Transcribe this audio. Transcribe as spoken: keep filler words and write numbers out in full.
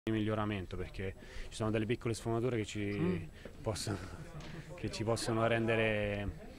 di miglioramento, perché ci sono delle piccole sfumature che ci, mm. possono, che ci possono rendere